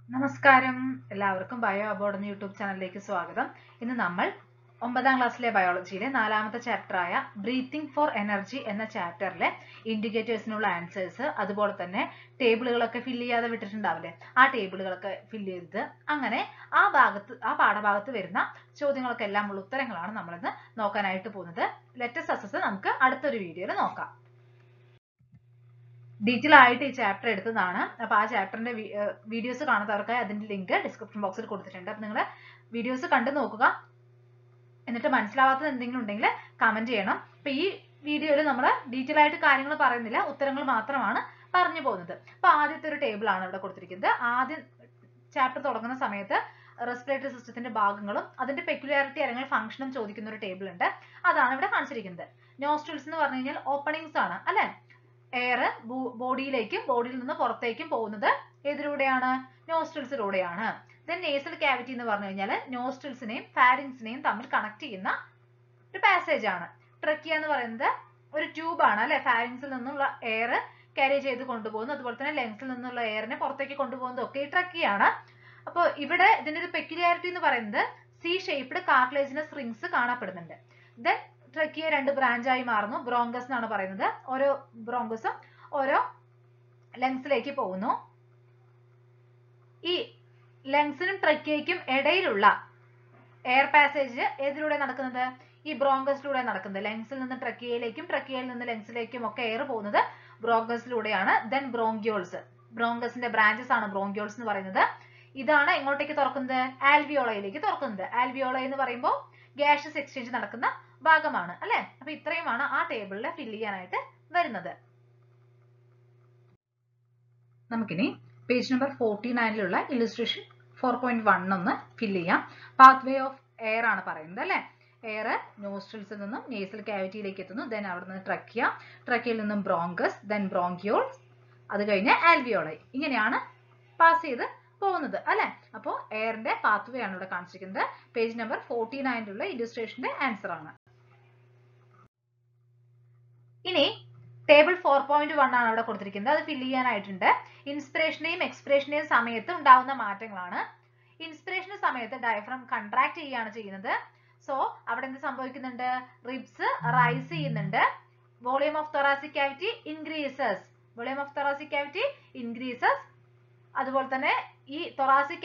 നമസ്കാരം, എല്ലാവർക്കും bio aboard എന്ന യൂട്യൂബ് ചാനലിലേക്ക് സ്വാഗതം. ഇന്ന് നമ്മൾ 9ാം ക്ലാസ്സിലെ ബയോളജിയിലെ 4ാമത്തെ ചാപ്റ്ററായ ബ്രീത്തിങ് ഫോർ എനർജി എന്ന ചാപ്റ്ററിലെ ഇൻഡിക്കേറ്റേഴ്സിനുള്ള ആൻസേഴ്സ്, അതുപോലെ തന്നെ ടേബിളുകളൊക്കെ ഫില്ല് ചെയ്യാതെ വിട്ടിട്ടുണ്ടാവില്ലേ, ആ ടേബിളുകളൊക്കെ ഫില്ല് ചെയ്ത് അങ്ങനെ ആ പാഠഭാഗത്ത് വരുന്ന ചോദ്യങ്ങൾക്കെല്ലാം ഉള്ള ഉത്തരങ്ങളാണ് നമ്മളിന്ന് നോക്കാനായിട്ട് പോകുന്നത്. ലെറ്റസ് അസസ് നമുക്ക് അടുത്തൊരു വീഡിയോയിൽ നോക്കാം. ഡീറ്റെയിൽ ആയിട്ട് ഈ ചാപ്റ്റർ എടുത്തതാണ്. അപ്പൊ ആ ചാപ്റ്ററിന്റെ വീഡിയോസ് കാണാത്തവർക്കായി അതിന്റെ ലിങ്ക് ഡിസ്ക്രിപ്ഷൻ ബോക്സിൽ കൊടുത്തിട്ടുണ്ട്. അപ്പൊ നിങ്ങൾ വീഡിയോസ് കണ്ടു നോക്കുക. എന്നിട്ട് മനസ്സിലാവാത്തത് എന്തെങ്കിലും ഉണ്ടെങ്കിൽ കമന്റ് ചെയ്യണം. അപ്പൊ ഈ വീഡിയോയിൽ നമ്മൾ ഡീറ്റെയിൽ ആയിട്ട് കാര്യങ്ങൾ പറയുന്നില്ല, ഉത്തരങ്ങൾ മാത്രമാണ് പറഞ്ഞു പോകുന്നത്. അപ്പൊ ആദ്യത്തെ ഒരു ടേബിൾ ആണ് ഇവിടെ കൊടുത്തിരിക്കുന്നത്. ആദ്യം ചാപ്റ്റർ തുടങ്ങുന്ന സമയത്ത് റെസ്പിറേറ്ററി സിസ്റ്റത്തിന്റെ ഭാഗങ്ങളും അതിന്റെ പെക്യുലാരിറ്റി അല്ലെങ്കിൽ ഫംഗ്ഷനും ചോദിക്കുന്ന ഒരു ടേബിൾ ഉണ്ട്. അതാണ് ഇവിടെ കാണിച്ചിരിക്കുന്നത്. നോസ്ട്രിൽസ് എന്ന് പറഞ്ഞു കഴിഞ്ഞാൽ ഓപ്പണിങ്സ് ആണ് അല്ലെ. എയർ ബോഡിയിലേക്കും ബോഡിയിൽ നിന്ന് പുറത്തേക്കും പോകുന്നത് ഏതിലൂടെയാണ്? നോസ്ട്രിൽസിലൂടെയാണ്. ദെൻ നേസൽ ക്യാവിറ്റി എന്ന് പറഞ്ഞു കഴിഞ്ഞാൽ നോസ്ട്രിൽസിനെയും ഫാരിങ്സിനെയും തമ്മിൽ കണക്ട് ചെയ്യുന്ന ഒരു പാസേജ് ആണ്. ട്രക്കിയ എന്ന് പറയുന്നത് ഒരു ട്യൂബ് ആണ് അല്ലെ. ഫാരിങ്സിൽ നിന്നുള്ള എയർ ക്യാരി ചെയ്ത് കൊണ്ടുപോകുന്നു, അതുപോലെ തന്നെ ലങ്സിൽ നിന്നുള്ള എയറിനെ പുറത്തേക്ക് കൊണ്ടുപോകുന്നത് ഒക്കെ ഈ ട്രക്കിയാണ്. അപ്പോൾ ഇവിടെ ഇതിന്റെ ഒരു പെക്യുലാരിറ്റി എന്ന് പറയുന്നത് സി ഷേപ്ഡ് കാർട്ടിലേജിനസ് റിങ്സ് കാണപ്പെടുന്നുണ്ട്. ദെൻ ട്രക്കിയ രണ്ട് ബ്രാഞ്ചായി മാറുന്നു. ബ്രോങ്കസ് എന്നാണ് പറയുന്നത്. ഓരോ ബ്രോങ്കസും ഓരോ ലങ്സിലേക്ക് പോകുന്നു. ഈ ലങ്സിനും ട്രക്കിയയ്ക്കും ഇടയിലുള്ള എയർ പാസേജ് ഏതിലൂടെ നടക്കുന്നത്? ഈ ബ്രോങ്കസിലൂടെ നടക്കുന്നത്. ലങ്സിൽ നിന്ന് ട്രക്കിയയിലേക്കും ട്രക്കിയയിൽ നിന്ന് ലങ്സിലേക്കും ഒക്കെ എയർ പോകുന്നത് ബ്രോങ്കസിലൂടെയാണ്. ദെൻ ബ്രോങ്കിയോൾസ്, ബ്രോങ്കസിന്റെ ബ്രാഞ്ചസ് ആണ് ബ്രോങ്കിയോൾസ് എന്ന് പറയുന്നത്. ഇതാണ് എങ്ങോട്ടേക്ക് തുറക്കുന്നത്? ആൽവിയോളയിലേക്ക് തുറക്കുന്നത്. ആൽവിയോള എന്ന് പറയുമ്പോൾ ഗ്യാഷ്യസ് എക്സ്ചേഞ്ച് നടക്കുന്ന ഭാഗമാണ് അല്ലെ. അപ്പൊ ഇത്രയുമാണ് ആ ടേബിളിൽ ഫില്ല് ചെയ്യാനായിട്ട് വരുന്നത്. നമുക്കിനി പേജ് നമ്പർ 49ലുള്ള ഇല്ലസ്ട്രേഷൻ 4.1 ഒന്ന് ഫില്ല് ചെയ്യാം. പാത്വേ ഓഫ് എയർ ആണ് പറയുന്നത് അല്ലെ. എയർ നോസ്ട്രിൽസിൽ നിന്നും നേസൽ ക്യാവിറ്റിയിലേക്ക് എത്തുന്നു. ദെൻ അവിടെ നിന്ന് ട്രക്കിയ, ട്രക്കിയയിൽ നിന്നും ബ്രോങ്കസ്, ദെൻ ബ്രോങ്കിയോൾസ്, അത് കഴിഞ്ഞ് ആൽവിയോളൈ. ഇങ്ങനെയാണ് പാസ് ചെയ്ത് പോകുന്നത് അല്ലെ. അപ്പോൾ എയറിന്റെ പാത്വേ ആണ് ഇവിടെ കാണിച്ചിരിക്കുന്നത്. പേജ് നമ്പർ 49ലുള്ള ഇല്ലസ്ട്രേഷന്റെ ആൻസർ ആണ്. ഇനി ടേബിൾ 4.1 ആണ് അവിടെ കൊടുത്തിരിക്കുന്നത്. അത് ഫില്ല് ചെയ്യാനായിട്ടുണ്ട്. ഇൻസ്പിറേഷന്റെയും എക്സ്പിറേഷന്റെയും സമയത്ത് ഉണ്ടാവുന്ന മാറ്റങ്ങളാണ്. ഇൻസ്പിറേഷന്റെ സമയത്ത് ഡയഫ്രം കൺട്രാക്ട് ചെയ്യുകയാണ് ചെയ്യുന്നത്. സോ അവിടെ എന്ത് സംഭവിക്കുന്നുണ്ട്? റിബ്സ് റൈസ് ചെയ്യുന്നുണ്ട്. Volume of thoracic cavity increases. Volume of thoracic cavity increases. അതുപോലെ തന്നെ ഈ thoracic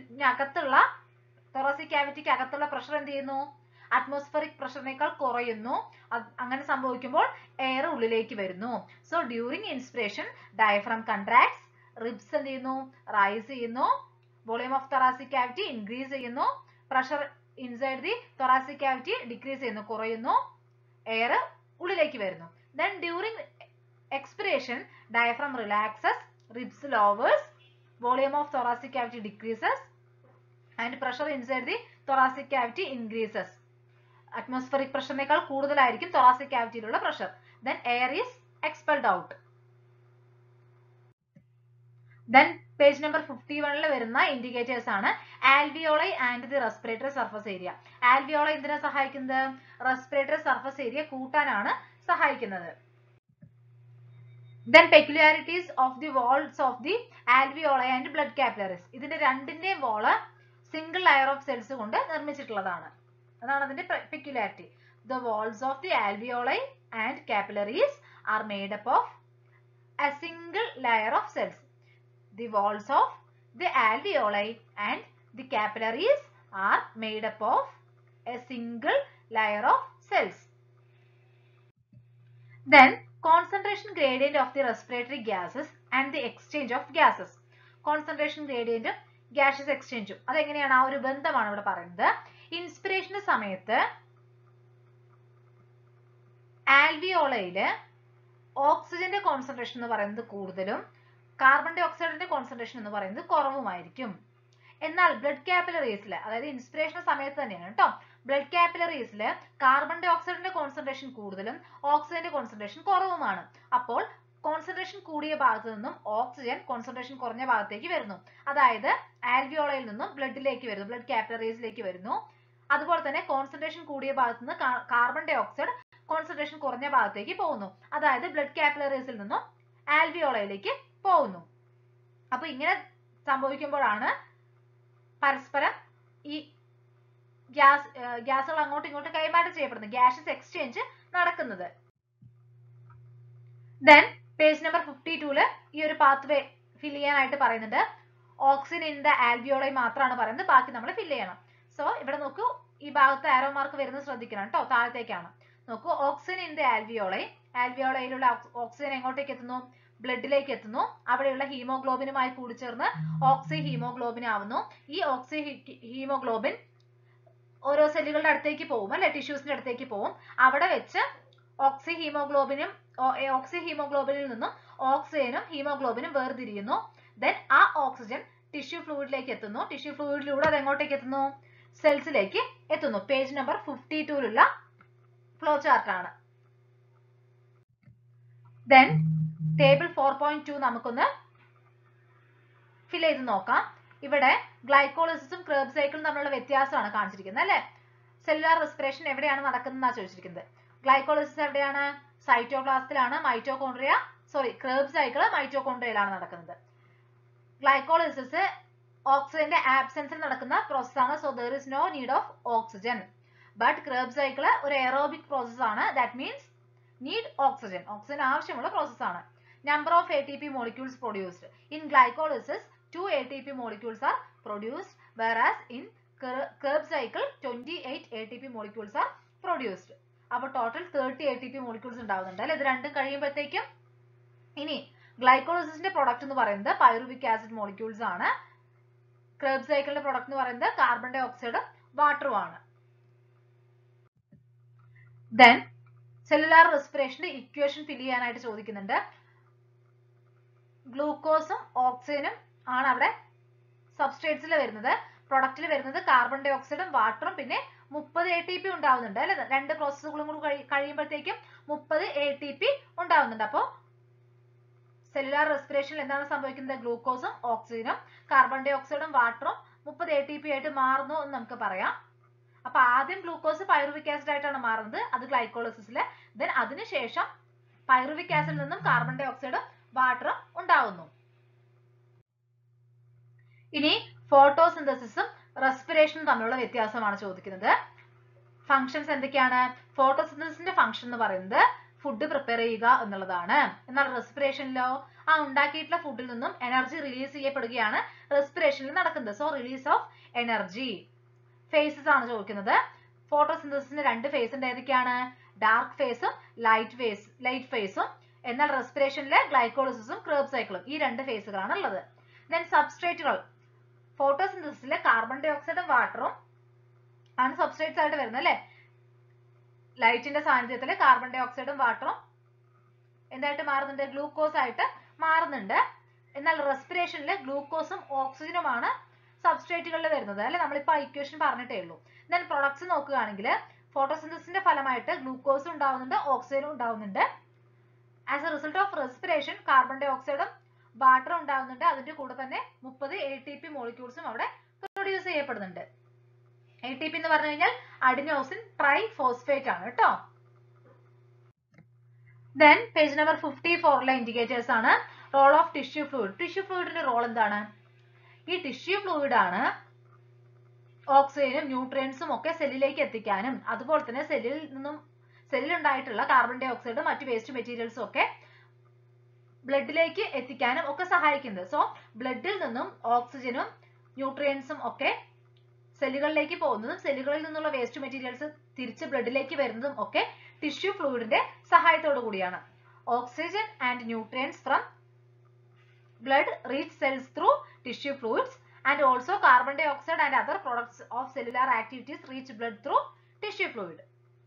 cavityക്ക് അകത്തുള്ള പ്രഷർ എന്ത് ചെയ്യുന്നു? അറ്റ്മോസ്ഫിയറിക് പ്രഷറിനേക്കാൾ കുറയുന്നു. അങ്ങനെ സംഭവിക്കുമ്പോൾ എയർ ഉള്ളിലേക്ക് വരുന്നു. So during inspiration diaphragm contracts, ribs എന്ത് ചെയ്യുന്നു? റൈസ് ചെയ്യുന്നു. Volume of thoracic cavity increase ചെയ്യുന്നു. Pressure inside the thoracic cavity decrease ചെയ്യുന്നു, കുറയുന്നു. എയർ ഉള്ളിലേക്ക് വരുന്നു. Then during expiration diaphragm relaxes, ribs lowers, volume of thoracic cavity decreases and pressure inside the thoracic cavity increases. Atmospheric പ്രഷറിനേക്കാൾ കൂടുതലായിരിക്കും thoracic cavityയിലുള്ള pressure. Then air is expelled out. Then page number 51ൽ വരുന്ന indicators ആണ് alveoli and the respiratory surface area. Alveoli എന്തിനാ സഹായിക്കുന്നത്? Respiratory surface area കൂട്ടാനാണ് സഹായിക്കുന്നത്. Then peculiarities of the walls of the alveoli and blood capillaries. ഇതിന്റെ രണ്ടിന്റെയും വാള് single layer of cells കൊണ്ട് നിർമ്മിച്ചിട്ടുള്ളതാണ്. അതാണ് അതിന്റെ peculiarity. The walls of the alveoli and capillaries are made up of a single layer of cells. The walls of the alveoli and the capillaries are made up of a single layer of cells. Then concentration gradient of the respiratory gases and the exchange of gases. Concentration gradient gaseous exchange അതെങ്ങനെയാണ്? ആ ഒരു ബന്ധമാണ് ഇവിടെ പറയുന്നത്. ഇൻസ്പിറേഷന്റെ സമയത്ത് ആൽവിയോളയില് ഓക്സിജന്റെ concentration എന്ന് പറയുന്നത് കൂടുതലും കാർബൺ ഡൈ ഓക്സൈഡിന്റെ കോൺസെൻട്രേഷൻ എന്ന് പറയുന്നത് കുറവുമായിരിക്കും. എന്നാൽ ബ്ലഡ് കാപ്പിലറീസിൽ, അതായത് ഇൻസ്പിറേഷൻ സമയത്ത് തന്നെയാണ് കേട്ടോ, ബ്ലഡ് കാപ്പിലറീസിൽ കാർബൺ ഡൈ ഓക്സൈഡിന്റെ കോൺസെൻട്രേഷൻ കൂടുതലും ഓക്സിജന്റെ കോൺസെൻട്രേഷൻ കുറവുമാണ്. അപ്പോൾ കോൺസെൻട്രേഷൻ കൂടിയ ഭാഗത്ത് നിന്നും ഓക്സിജൻ കോൺസെൻട്രേഷൻ കുറഞ്ഞ ഭാഗത്തേക്ക് വരുന്നു. അതായത് ആൽവിയോളയിൽ നിന്നും ബ്ലഡിലേക്ക് വരുന്നു, ബ്ലഡ് കാപ്പിലറീസിലേക്ക് വരുന്നു. അതുപോലെ തന്നെ കോൺസെൻട്രേഷൻ കൂടിയ ഭാഗത്ത് നിന്ന് കാർബൺ ഡൈ ഓക്സൈഡ് കോൺസെൻട്രേഷൻ കുറഞ്ഞ ഭാഗത്തേക്ക് പോകുന്നു. അതായത് ബ്ലഡ് കാപ്പിലറീസിൽ നിന്നും ആൽവിയോളയിലേക്ക് പോകുന്നു. അപ്പൊ ഇങ്ങനെ സംഭവിക്കുമ്പോഴാണ് പരസ്പരം ഈ ഗ്യാസുകൾ അങ്ങോട്ടും ഇങ്ങോട്ടും കൈമാറ്റം ചെയ്യപ്പെടുന്നത്, ഗ്യാസസ് എക്സ്ചേഞ്ച് നടക്കുന്നത്. ദെൻ പേജ് നമ്പർ 52 ഈ ഒരു പാത്വേ ഫിൽ ചെയ്യാനായിട്ട് പറയുന്നുണ്ട്. ഓക്സിജൻ ഇൻ ദ ആൽവിയോളൈ മാത്രമാണ് പറയുന്നത്, ബാക്കി നമ്മൾ ഫിൽ ചെയ്യണം. സോ ഇവിടെ നോക്കൂ, ഈ ഭാഗത്ത് ആരോ മാർക്ക് വരുന്നത് ശ്രദ്ധിക്കണം കേട്ടോ, താഴത്തേക്കാണ്. നോക്കൂ, ഓക്സിജൻ ഇൻ ദ ആൽവിയോളൈ, ആൽവിയോളയിലുള്ള ഓക്സിജൻ എങ്ങോട്ടേക്ക് എത്തുന്നു? ബ്ലഡിലേക്ക് എത്തുന്നു. അവിടെയുള്ള ഹീമോഗ്ലോബിനുമായി കൂടിച്ചേർന്ന് ഓക്സി ഹീമോഗ്ലോബിൻ ആവുന്നു. ഈ ഓക്സി ഹീമോഗ്ലോബിൻ ഓരോ സെല്ലുകളുടെ അടുത്തേക്ക് പോകും അല്ലെ, ടിഷ്യൂസിന്റെ അടുത്തേക്ക് പോകും. അവിടെ വെച്ച് ഓക്സി ഹീമോഗ്ലോബിനിൽ നിന്നും ഓക്സിജനും ഹീമോഗ്ലോബിനും വേർതിരിയുന്നു. ദെൻ ആ ഓക്സിജൻ ടിഷ്യൂ ഫ്ലൂയിഡിലേക്ക് എത്തുന്നു. ടിഷ്യൂ ഫ്ലൂയിഡിലൂടെ അത് എങ്ങോട്ടേക്ക് എത്തുന്നു? സെൽസിലേക്ക് എത്തുന്നു. പേജ് നമ്പർ 52 ഫ്ലോ ചാർട്ട് ആണ്. ദെൻ ടേബിൾ 4.2 നമുക്കൊന്ന് ഫിൽ ചെയ്ത് നോക്കാം. ഇവിടെ ഗ്ലൈക്കോളിസിസും ക്രേബ് സൈക്കിളും തമ്മിലുള്ള വ്യത്യാസമാണ് കാണിച്ചിരിക്കുന്നത് അല്ലെ. സെല്ലുലാർ റെസ്പിറേഷൻ എവിടെയാണ് നടക്കുന്നതെന്നാണ് ചോദിച്ചിരിക്കുന്നത്. ഗ്ലൈക്കോളിസിസ് എവിടെയാണ്? സൈറ്റോപ്ലാസത്തിലാണ്. ക്രേബ് സൈക്കിൾ മൈറ്റോകോൺഡ്രിയയിലാണ് നടക്കുന്നത്. ഗ്ലൈക്കോളിസിസ് ഓക്സിജന്റെ ആബ്സെൻസിൽ നടക്കുന്ന പ്രോസസ് ആണ്. So there is no need of oxygen. But Krebs cycle ഒരു എറോബിക് പ്രോസസ് ആണ്. That means need oxygen. Oxygen ആവശ്യമുള്ള പ്രോസസ് ആണ്. Number of ATP molecules produced. In glycolysis 2 ATP molecules are produced, whereas in Krebs cycle 28 ATP molecules are produced. അപ്പോൾ total 30 ATP molecules ഉണ്ടാവുന്നുണ്ട് അല്ലെ ഇത് രണ്ടും കഴിയുമ്പോഴത്തേക്കും. ഇനി ഗ്ലൈക്കോളിസിന്റെ പ്രൊഡക്റ്റ് എന്ന് പറയുന്നത് പൈറുവിക് ആസിഡ് മോളിക്യൂൾസ് ആണ്. ക്രേബ് സൈക്കിളിന്റെ പ്രൊഡക്റ്റ് എന്ന് പറയുന്നത് കാർബൺ ഡൈ ഓക്സൈഡും വാട്ടറും ആണ്. ദെൻ സെല്ലുലാർ റെസ്പിറേഷന്റെ ഇക്വേഷൻ ഫിൽ ചെയ്യാനായിട്ട് ചോദിക്കുന്നുണ്ട്. ഗ്ലൂക്കോസും ഓക്സിജനും ആണ് അവിടെ സബ്സ്ട്രേറ്റ്സിൽ വരുന്നത്. പ്രൊഡക്റ്റിൽ വരുന്നത് കാർബൺ ഡൈ ഓക്സൈഡും വാട്ടറും പിന്നെ 30 ATP ഉണ്ടാവുന്നുണ്ട് അല്ലെ. രണ്ട് പ്രോസസ്സുകളും കൂടി കഴിയുമ്പോഴത്തേക്കും 30 ATP ഉണ്ടാവുന്നുണ്ട്. അപ്പോൾ സെല്ലുലാർ റെസ്പിറേഷനിൽ എന്താണ് സംഭവിക്കുന്നത്? ഗ്ലൂക്കോസും ഓക്സിജനും കാർബൺ ഡൈ ഓക്സൈഡും വാട്ടറും 30 ATP ആയിട്ട് മാറുന്നു എന്ന് നമുക്ക് പറയാം. അപ്പൊ ആദ്യം ഗ്ലൂക്കോസ് പൈറുവിക് ആസിഡ് ആയിട്ടാണ് മാറുന്നത്, അത് ഗ്ലൈക്കോളിസിസില്. ദെൻ അതിനുശേഷം പൈറുവിക് ആസിഡിൽ നിന്നും കാർബൺ ഡൈ ഓക്സൈഡും വാട്ടറും ഉണ്ടാവുന്നു. ഇനി ഫോട്ടോസിന്തസിസും റെസ്പിറേഷനും തമ്മിലുള്ള വ്യത്യാസമാണ് ചോദിക്കുന്നത്. ഫങ്ഷൻസ് എന്തൊക്കെയാണ്? ഫോട്ടോസിന്തസിന്റെ ഫംഗ്ഷൻ എന്ന് പറയുന്നത് ഫുഡ് പ്രിപ്പയർ ചെയ്യുക എന്നുള്ളതാണ്. എന്നാൽ റെസ്പിറേഷനിലോ ആ ഉണ്ടാക്കിയിട്ടുള്ള ഫുഡിൽ നിന്നും എനർജി റിലീസ് ചെയ്യപ്പെടുകയാണ് റെസ്പിറേഷനിൽ നടക്കുന്നത്. So release of energy. Phases ആണ് ചോദിക്കുന്നത്. ഫോട്ടോസിന്തസിന് രണ്ട് ഫേസ് ഉണ്ട്. ഏതൊക്കെയാണ്? ഡാർക്ക് ഫേസും ലൈറ്റ് ഫേസും. എന്നാൽ റെസ്പിറേഷനിലെ ഗ്ലൈക്കോളിസിസും ക്രേബ് സൈക്കിളും ഈ രണ്ട് ഫേസുകളാണ് ഉള്ളത്. ദെൻ സബ്സ്ട്രേറ്റുകൾ. ഫോട്ടോസിന്തസിലെ കാർബൺ ഡൈ ഓക്സൈഡും വാട്ടറും ആണ് സബ്സ്ട്രേറ്റ്സ് ആയിട്ട് വരുന്നത് അല്ലെ. ലൈറ്റിന്റെ സാന്നിധ്യത്തിൽ കാർബൺ ഡൈ ഓക്സൈഡും വാട്ടറും എന്തായിട്ട് മാറുന്നുണ്ട്? ഗ്ലൂക്കോസ് ആയിട്ട് മാറുന്നുണ്ട്. എന്നാൽ റെസ്പിറേഷനിൽ ഗ്ലൂക്കോസും ഓക്സിജനുമാണ് സബ്സ്ട്രേറ്റുകളിൽ വരുന്നത് അല്ലെ. നമ്മളിപ്പോ ഇക്വേഷൻ പറഞ്ഞിട്ടേ ഉള്ളൂ. ദെൻ പ്രൊഡക്ട്സ് നോക്കുകയാണെങ്കിൽ ഫോട്ടോസിന്തസിന്റെ ഫലമായിട്ട് ഗ്ലൂക്കോസും ഉണ്ടാവുന്നുണ്ട്, ഓക്സിജനും ഉണ്ടാവുന്നുണ്ട്. As a result of respiration carbon ഡൈ ഓക്സൈഡും വാട്ടറും ഉണ്ടാവുന്നുണ്ട്. അതിന്റെ കൂടെ തന്നെ 30 ATP മോളിക്യൂൾസും അവിടെ പ്രൊഡ്യൂസ് ചെയ്യപ്പെടുന്നുണ്ട്. ATP എന്ന് പറഞ്ഞു കഴിഞ്ഞാൽ അഡിനോസിൻ ട്രൈ ഫോസ്ഫേറ്റ് ആണ് കേട്ടോ. ദെൻ പേജ് നമ്പർ 54 ഇൻഡിക്കേറ്റേഴ്സ് ആണ്. Role of tissue fluid. Tissue ഫ്ലൂയിഡിന്റെ റോൾ എന്താണ്? ഈ ടിഷ്യൂ ഫ്ലൂയിഡ് ആണ് ഓക്സിജനും ന്യൂട്രിയൻസും ഒക്കെ സെല്ലിലേക്ക് എത്തിക്കാനും അതുപോലെ തന്നെ സെല്ലിലുണ്ടായിട്ടുള്ള കാർബൺ ഡൈ ഓക്സൈഡും മറ്റു വേസ്റ്റ് മെറ്റീരിയൽസും ഒക്കെ ബ്ലഡിലേക്ക് എത്തിക്കാനും ഒക്കെ സഹായിക്കുന്നത്. സോ ബ്ലഡിൽ നിന്നും ഓക്സിജനും ന്യൂട്രിയൻസും ഒക്കെ സെല്ലുകളിലേക്ക് പോകുന്നതും സെല്ലുകളിൽ നിന്നുള്ള വേസ്റ്റ് മെറ്റീരിയൽസ് തിരിച്ച് ബ്ലഡിലേക്ക് വരുന്നതും ഒക്കെ ടിഷ്യൂ ഫ്ലൂയിഡിന്റെ സഹായത്തോടു കൂടിയാണ്. Oxygen and nutrients from blood reach cells through tissue fluids and also carbon dioxide and other products of cellular activities reach blood through tissue fluid.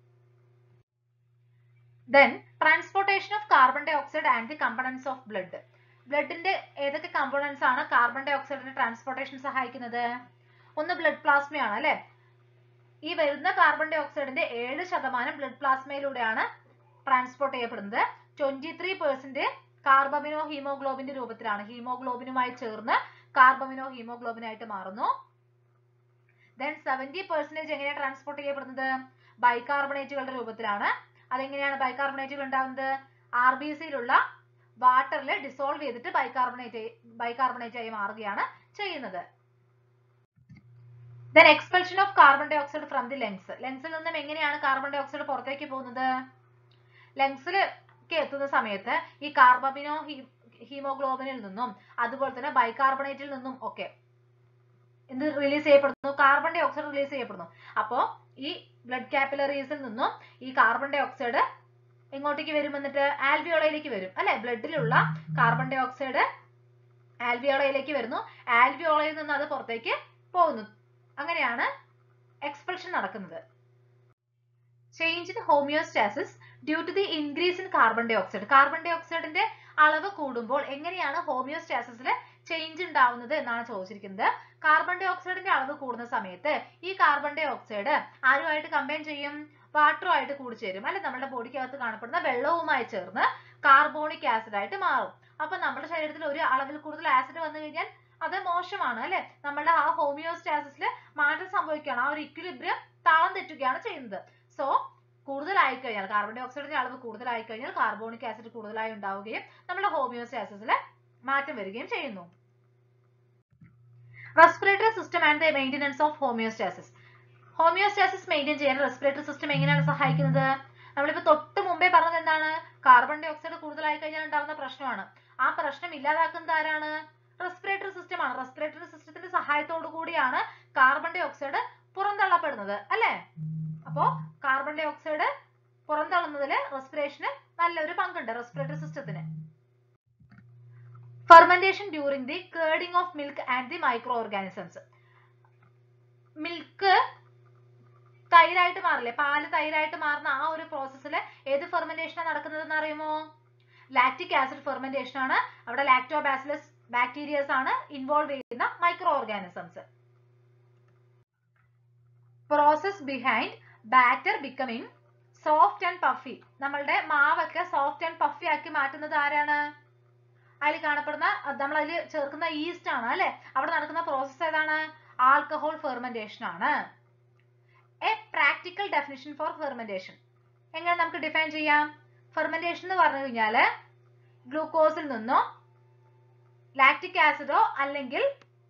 Then transportation of carbon dioxide and the components of blood. ബ്ലഡിന്റെ ഏതൊക്കെ components ആണ് carbon ഡൈ ഓക്സൈഡിന്റെ transportation സഹായിക്കുന്നത്? ഒന്ന് blood പ്ലാസ്മയാണ് അല്ലെ. ഈ വരുന്ന carbon ഡൈ ഓക്സൈഡിന്റെ 7% ബ്ലഡ് പ്ലാസ്മയിലൂടെയാണ് ട്രാൻസ്പോർട്ട് ചെയ്യപ്പെടുന്നത്. 23% കാർബമിനോ ഹീമോഗ്ലോബിന്റെ രൂപത്തിലാണ്. ഹീമോഗ്ലോബിനുമായി ചേർന്ന് കാർബമിനോ ഹീമോഗ്ലോബിനായിട്ട് മാറുന്നു. ദെൻ 70% എങ്ങനെയാണ് ട്രാൻസ്പോർട്ട് ചെയ്യപ്പെടുന്നത്? ബൈകാർബണേറ്റുകളുടെ രൂപത്തിലാണ്. അതെങ്ങനെയാണ് ബൈകാർബണേറ്റുകൾ ഉണ്ടാവുന്നത്? RBCയിലുള്ള വാട്ടറിൽ ഡിസോൾവ് ചെയ്തിട്ട് ബൈകാർബണേറ്റ് ആയി മാറുകയാണ് ചെയ്യുന്നത്. Then expulsion of carbon dioxide from the lungs. ലങ്സിൽ നിന്നും എങ്ങനെയാണ് കാർബൺ ഡൈ ഓക്സൈഡ് പുറത്തേക്ക് പോകുന്നത്? ലങ്സിലേക്ക് എത്തുന്ന സമയത്ത് ഈ കാർബമിനോ ഹീമോഗ്ലോബിനിൽ നിന്നും അതുപോലെ തന്നെ ബൈകാർബണേറ്റിൽ നിന്നും ഒക്കെ എന്ത് റിലീസ് ചെയ്യപ്പെടുന്നു? കാർബൺ ഡൈ ഓക്സൈഡ് റിലീസ് ചെയ്യപ്പെടുന്നു. അപ്പോ ഈ ബ്ലഡ് കാപ്പിലറീസിൽ നിന്നും ഈ കാർബൺ ഡൈ ഓക്സൈഡ് എങ്ങോട്ടേക്ക് വരും? എന്നിട്ട് ആൽവിയോളയിലേക്ക് വരും അല്ലെ? ബ്ലഡിലുള്ള കാർബൺ ഡൈ ഓക്സൈഡ് ആൽവിയോളയിലേക്ക് വരുന്നു. ആൽവിയോളയിൽ നിന്ന് അത് പുറത്തേക്ക് പോകുന്നു. അങ്ങനെയാണ് എക്സ്പൾഷൻ നടക്കുന്നത്. Change in homeostasis due to the increase in carbon dioxide. Carbon ഡൈ ഓക്സൈഡിന്റെ അളവ് കൂടുമ്പോൾ എങ്ങനെയാണ് ഹോമിയോസ്റ്റാസിസിൽ ചേഞ്ച് ഉണ്ടാവുന്നത് എന്നാണ് ചോദിച്ചിരിക്കുന്നത്. കാർബൺ ഡൈ ഓക്സൈഡിന്റെ അളവ് കൂടുന്ന സമയത്ത് ഈ കാർബൺ ഡൈ ഓക്സൈഡ് ആരുമായിട്ട് കമ്പൈൻ ചെയ്യും? വാട്ടറുമായിട്ട് കൂടിച്ചേരും അല്ലെ? നമ്മുടെ ബോഡിക്കകത്ത് കാണപ്പെടുന്ന വെള്ളവുമായി ചേർന്ന് കാർബോണിക് ആസിഡ് ആയിട്ട് മാറും. അപ്പൊ നമ്മുടെ ശരീരത്തിൽ ഒരു അളവിൽ കൂടുതൽ ആസിഡ് വന്നു കഴിഞ്ഞാൽ അത് മോശമാണ് അല്ലെ? നമ്മുടെ ആ ഹോമിയോസ്റ്റാസിസിൽ മാറ്റം സംഭവിക്കുകയാണ്. ആ ഒരു ഇക്വിലിബ്രിയം താളം തെറ്റുകയാണ് ചെയ്യുന്നത്. സോ കൂടുതലായി കഴിഞ്ഞാൽ കാർബൺ ഡൈ ഓക്സൈഡിന്റെ അളവ് കൂടുതലായി കഴിഞ്ഞാൽ കാർബോണിക് ആസിഡ് കൂടുതലായി ഉണ്ടാവുകയും നമ്മുടെ ഹോമിയോസ്റ്റാസിസിൽ മാറ്റം വരികയും ചെയ്യുന്നു. Respiratory system and the maintenance of homeostasis. Homeostasis maintain ചെയ്യാൻ റെസ്പിറേറ്ററി സിസ്റ്റം എങ്ങനെയാണ് സഹായിക്കുന്നത്? നമ്മളിപ്പോ തൊട്ട് മുമ്പേ പറഞ്ഞത് എന്താണ്? കാർബൺ ഡൈ ഓക്സൈഡ് കൂടുതലായി കഴിഞ്ഞാൽ ഉണ്ടാകുന്ന പ്രശ്നമാണ്. ആ പ്രശ്നം ഇല്ലാതാക്കുന്നത് ആരാണ്? റെസ്പിറേറ്ററി സിസ്റ്റം ആണ്. റെസ്പിറേറ്ററി സിസ്റ്റത്തിന്റെ സഹായത്തോടു കൂടിയാണ് കാർബൺ ഡൈ ഓക്സൈഡ് പുറന്തള്ളപ്പെടുന്നത് അല്ലെ? അപ്പോ കാർബൺ ഡൈ ഓക്സൈഡ് പുറന്തള്ളുന്നതിൽ റെസ്പിറേഷന് നല്ലൊരു പങ്കുണ്ട്, റെസ്പിറേറ്ററി സിസ്റ്റത്തിന്. Fermentation during the curding of milk and the microorganisms. Milk തൈരായിട്ട് മാറില്ലേ? പാല് തൈരായിട്ട് മാറുന്ന ആ ഒരു പ്രോസസ്സിൽ ഏത് ഫെർമെന്റേഷനാണ് നടക്കുന്നതെന്ന് അറിയുമോ? ലാക്റ്റിക് ആസിഡ് ഫെർമെന്റേഷൻ ആണ്. അവിടെ ലാക്ടോബാസിലസ് ബാക്ടീരിയസ് ആണ് ഇൻവോൾവ് ചെയ്യുന്ന microorganisms. Process behind batter becoming soft and puffy. നമ്മളുടെ മാവൊക്കെ സോഫ്റ്റ് ആൻഡ് പഫി ആക്കി മാറ്റുന്നത് ആരാണ്? അതിൽ കാണപ്പെടുന്ന നമ്മൾ അതിൽ ചേർക്കുന്ന ഈസ്റ്റ് ആണ് അല്ലെ? അവിടെ നടക്കുന്ന പ്രോസസ് ഏതാണ്? ആൽക്കഹോൾ ഫെർമെന്റേഷൻ ആണ്. A practical definition for fermentation എങ്ങനെ നമുക്ക് ഡിഫൈൻ ചെയ്യാം? ഫെർമെന്റേഷൻ എന്ന് പറഞ്ഞു കഴിഞ്ഞാല് ഗ്ലൂക്കോസിൽ നിന്നോ ലാക്റ്റിക് ആസിഡോ അല്ലെങ്കിൽ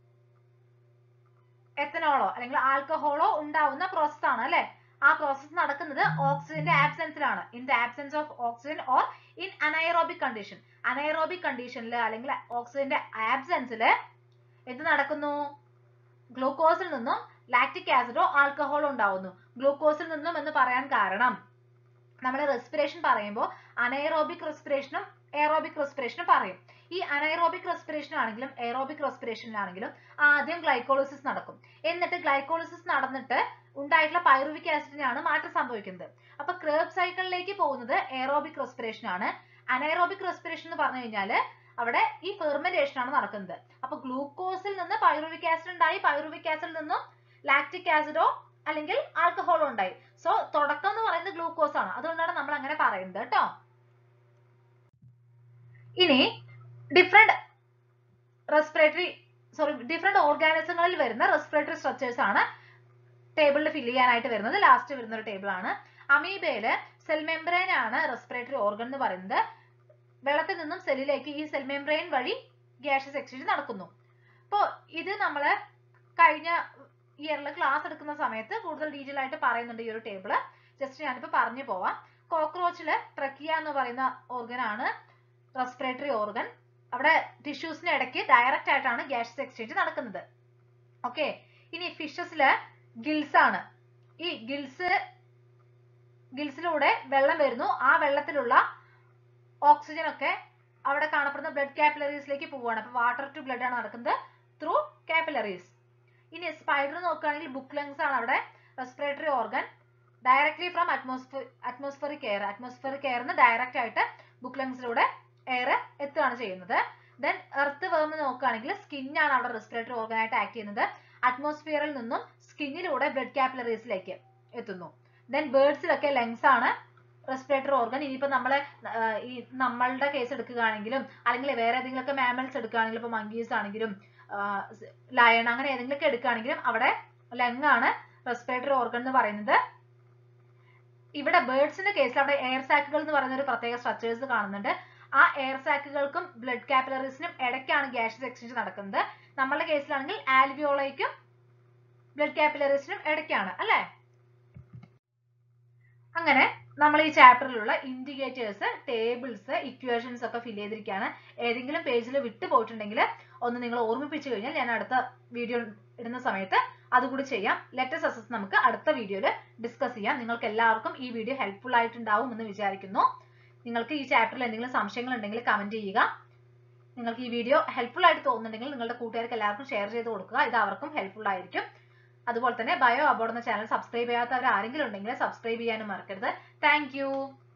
എത്തനോളോ അല്ലെങ്കിൽ ആൽക്കഹോളോ ഉണ്ടാവുന്ന പ്രോസസ് ആണ് അല്ലെ? ആ പ്രോസസ് നടക്കുന്നത് ഓക്സിജന്റെ ആബ്സെൻസിലാണ്. In the absence of oxygen or in anaerobic condition. Anaerobic കണ്ടീഷനിൽ അല്ലെങ്കിൽ ഓക്സിജന്റെ ആബ്സെൻസിൽ എന്ത് നടക്കുന്നു? ഗ്ലൂക്കോസിൽ നിന്നും ലാക്റ്റിക് ആസിഡോ ആൽക്കഹോളോ ഉണ്ടാവുന്നു. ഗ്ലൂക്കോസിൽ നിന്നും എന്ന് പറയാൻ കാരണം നമ്മൾ റെസ്പിറേഷൻ പറയുമ്പോൾ അനൈറോബിക് റെസ്പിറേഷനും എയറോബിക് റെസ്പിറേഷനും പറയും. ഈ അനൈറോബിക് റെസ്പിറേഷൻ ആണെങ്കിലും എയറോബിക് റെസ്പിറേഷനിലാണെങ്കിലും ആദ്യം ഗ്ലൈക്കോളിസിസ് നടക്കും. എന്നിട്ട് ഗ്ലൈക്കോളിസിസ് നടന്നിട്ട് ഉണ്ടായിട്ടുള്ള പൈറുവിക് ആസിഡിനാണ് മാറ്റം സംഭവിക്കുന്നത്. അപ്പൊ ക്രേബ് സൈക്കിളിലേക്ക് പോകുന്നത് എയറോബിക് റെസ്പിറേഷൻ ആണ്. അനൈറോബിക് റെസ്പിറേഷൻ എന്ന് പറഞ്ഞു കഴിഞ്ഞാൽ അവിടെ ഈ ഫെർമെന്റേഷൻ ആണ് നടക്കുന്നത്. അപ്പൊ ഗ്ലൂക്കോസിൽ നിന്ന് പൈറുവിക് ആസിഡ് ഉണ്ടായി, പൈറുവിക് ആസിഡിൽ നിന്നും ലാക്റ്റിക് ആസിഡോ അല്ലെങ്കിൽ ആൽക്കഹോളോ ഉണ്ടായി. സോ തുടക്കം എന്ന് പറയുന്നത് ഗ്ലൂക്കോസ് ആണ്. അതുകൊണ്ടാണ് നമ്മൾ അങ്ങനെ പറയുന്നത് കേട്ടോ. ഇനി ഡിഫറെന്റ് ഓർഗാനിസങ്ങളിൽ വരുന്ന റെസ്പിറേറ്ററി സ്ട്രക്ചേഴ്സ് ആണ് ടേബിളിൽ ഫില്ല് ചെയ്യാനായിട്ട് വരുന്നത്. ലാസ്റ്റ് വരുന്ന ഒരു ടേബിൾ ആണ്. അമീബയില് സെൽ മെംബ്രെയിൻ ആണ് റെസ്പിറേറ്ററി ഓർഗൻ എന്ന് പറയുന്നത്. വെള്ളത്തിൽ നിന്നും സെല്ലിലേക്ക് ഈ സെൽ മെംബ്രെയിൻ വഴി ഗ്യാസസ് എക്സ്ചേഞ്ച് നടക്കുന്നു. അപ്പോൾ ഇത് നമ്മൾ കഴിഞ്ഞ ഇയറിൽ ക്ലാസ് എടുക്കുന്ന സമയത്ത് കൂടുതൽ ഡീറ്റെയിൽ ആയിട്ട് പറയുന്നുണ്ട് ഈ ഒരു ടേബിള്. ജസ്റ്റ് ഞാനിപ്പോൾ പറഞ്ഞു പോവാം. കോക്രോച്ചില് ട്രക്കിയ എന്ന് പറയുന്ന ഓർഗൻ ആണ് റെസ്പിറേറ്ററി ഓർഗൻ. അവിടെ ടിഷ്യൂസിന് ഇടയ്ക്ക് ഡയറക്റ്റ് ആയിട്ടാണ് ഗ്യാസസ് എക്സ്ചേഞ്ച് നടക്കുന്നത്. ഓക്കെ. ഇനി ഫിഷസില് ഗിൽസ് ആണ്. ഈ ഗിൽസിലൂടെ വെള്ളം വരുന്നു. ആ വെള്ളത്തിലുള്ള ഓക്സിജൻ ഒക്കെ അവിടെ കാണപ്പെടുന്ന ബ്ലഡ് കാപ്പിലറീസിലേക്ക് പോവുകയാണ്. അപ്പൊ വാട്ടർ ടു ബ്ലഡ് ആണ് നടക്കുന്നത് ത്രൂ കാപ്പിലറീസ്. ഇനി സ്പൈഡർ നോക്കുകയാണെങ്കിൽ ബുക്ക് ലങ്സ് ആണ് അവിടെ respiratory organ. Directly from atmospheric air direct ആയിട്ട് ബുക്ക് ലങ്സിലൂടെ എയർ എത്തുകയാണ് ചെയ്യുന്നത്. ദെൻ എർത്ത് വേം നോക്കുകയാണെങ്കിൽ സ്കിന്നാണ് അവിടെ റെസ്പിറേറ്ററി ഓർഗൻ ആയിട്ട് ആക്ട് ചെയ്യുന്നത്. അറ്റ്മോസ്ഫിയറിൽ നിന്നും സ്കിന്നിലൂടെ ബ്ലഡ് കാപ്പിലറീസിലേക്ക് എത്തുന്നു. ദെൻ ബേർഡ്സിലൊക്കെ ലങ്സ് ആണ് റെസ്പിറേറ്ററി ഓർഗൻ. ഇനിയിപ്പോ നമ്മളുടെ കേസ് എടുക്കുകയാണെങ്കിലും അല്ലെങ്കിൽ വേറെ ഏതെങ്കിലുമൊക്കെ മാമൽസ് എടുക്കുകയാണെങ്കിലും ഇപ്പൊ മങ്കീസ് ആണെങ്കിലും ലയൺ അങ്ങനെ ഏതെങ്കിലുമൊക്കെ എടുക്കുകയാണെങ്കിലും അവിടെ ലങ് ആണ് റെസ്പിറേറ്ററി ഓർഗൻ എന്ന് പറയുന്നത്. ഇവിടെ ബേർഡ്സിന്റെ കേസിൽ അവിടെ എയർ സാക്കുകൾ എന്ന് പറയുന്ന ഒരു പ്രത്യേക സ്ട്രക്ചേഴ്സ് കാണുന്നുണ്ട്. ആ എയർ സാക്കുകൾക്കും ബ്ലഡ് കാപ്പിലറീസിനും ഇടയ്ക്കാണ് ഗ്യാഷ്യസ് എക്സ്ചേഞ്ച് നടക്കുന്നത്. നമ്മളുടെ കേസിലാണെങ്കിൽ ആൽവിയോളയ്ക്കും ബ്ലഡ് കാപ്പിലറീസിനും ഇടയ്ക്കാണ് അല്ലേ? അങ്ങനെ നമ്മൾ ഈ ചാപ്റ്ററിലുള്ള ഇൻഡിക്കേറ്റേഴ്സ്, ടേബിൾസ്, ഇക്വേഷൻസ് ഒക്കെ ഫിൽ ചെയ്തിരിക്കുകയാണ്. ഏതെങ്കിലും പേജിൽ വിട്ടു പോയിട്ടുണ്ടെങ്കിൽ ഒന്ന് നിങ്ങൾ ഓർമ്മിപ്പിച്ചു കഴിഞ്ഞാൽ ഞാൻ അടുത്ത വീഡിയോ ഇടുന്ന സമയത്ത് അതുകൂടി ചെയ്യാം. ലെറ്റസ് അസസ് നമുക്ക് അടുത്ത വീഡിയോയിൽ ഡിസ്കസ് ചെയ്യാം. നിങ്ങൾക്ക് എല്ലാവർക്കും ഈ വീഡിയോ ഹെൽപ്ഫുൾ ആയിട്ടുണ്ടാവും എന്ന് വിചാരിക്കുന്നു. നിങ്ങൾക്ക് ഈ ചാപ്റ്ററിൽ എന്തെങ്കിലും സംശയങ്ങൾ ഉണ്ടെങ്കിൽ കമന്റ് ചെയ്യുക. നിങ്ങൾക്ക് ഈ വീഡിയോ ഹെൽപ്ഫുൾ ആയിട്ട് തോന്നുന്നുണ്ടെങ്കിൽ നിങ്ങളുടെ കൂട്ടുകാർക്ക് എല്ലാവർക്കും ഷെയർ ചെയ്ത് കൊടുക്കുക. ഇത് അവർക്കും ഹെൽപ്ഫുൾ ആയിരിക്കും. അതുപോലെ തന്നെ ബയോ അബോർഡ് എന്ന ചാനൽ സബ്സ്ക്രൈബ് ചെയ്യാത്തവർ ആരെങ്കിലും ഉണ്ടെങ്കിൽ സബ്സ്ക്രൈബ് ചെയ്യാനും മറക്കരുത്. താങ്ക്